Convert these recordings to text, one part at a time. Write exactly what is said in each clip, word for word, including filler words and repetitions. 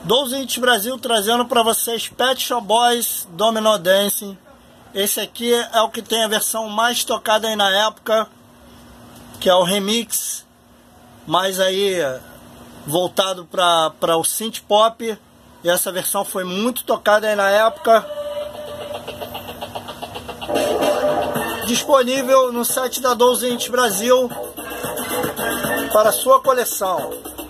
doze Hits Brasil trazendo para vocês Pet Shop Boys Domino Dancing. Esse aqui é o que tem a versão mais tocada aí na época, que é o remix, mais aí voltado para o synth pop. E essa versão foi muito tocada aí na época. Disponível no site da doze Hits Brasil para sua coleção.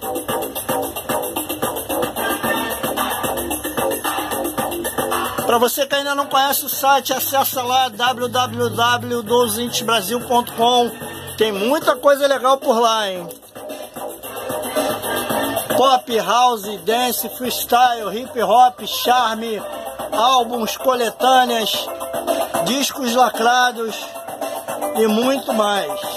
Para você que ainda não conhece o site, acessa lá w w w ponto doze hits brasil ponto com. Tem muita coisa legal por lá, hein? Pop, house, dance, freestyle, hip hop, charme, álbuns, coletâneas, discos lacrados e muito mais.